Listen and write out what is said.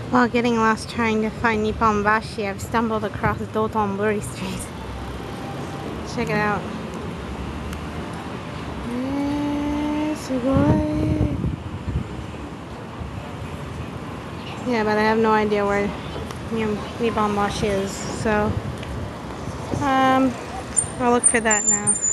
While getting lost trying to find Dotonbori, I've stumbled across Dotonbori Street. Check it out. Yeah, but I have no idea where Dotonbori is, so I'll look for that now.